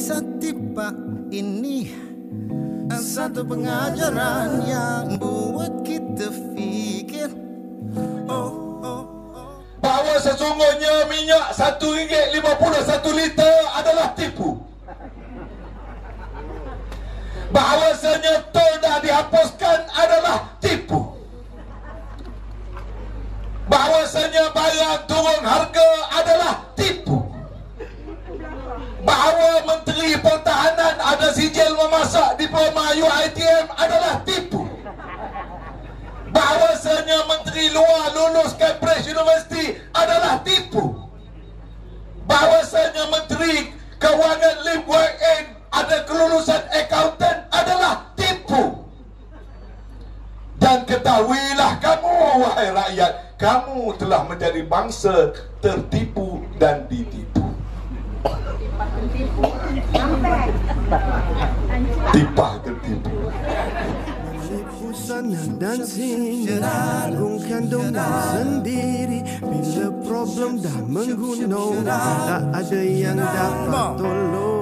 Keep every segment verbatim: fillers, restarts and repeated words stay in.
Kisah tipa ini satu pengajaran yang buat kita fikir oh, oh, oh. bahawa sesungguhnya minyak satu ringgit lima puluh satu liter adalah tipu. Bahawasanya tol dah dihapuskan adalah tipu. Bahawasanya barang turun harga adalah tipu. Bahawa Menteri Pertahanan ada sijil memasak diploma U I T M adalah tipu. Bahawasanya Menteri Luar lulus Cambridge University adalah tipu. Bahawasanya Menteri Kewangan Lim Wai En ada kelulusan accountant adalah tipu. Dan ketahuilah kamu, wahai rakyat, kamu telah menjadi bangsa tertipu dan ditipu. Tipah tertipu. Sana dan sini agungkan domba sendiri. Bila problem dah menggunung, tak ada yang dapat tolong.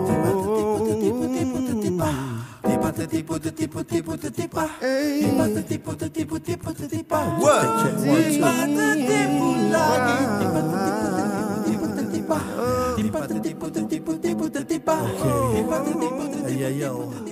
Tipa tertipu, tertipu, tertipu, tertipa. Tipa tertipu, tertipu, tertipu, tertipa. Tipa tertipu lagi. Tipa tertipu, tertipu, tertipa. Tipa tertipu, tertipu, tertipu, tertipa. Tipa tertipu, tertipu, tertipu, tertipa.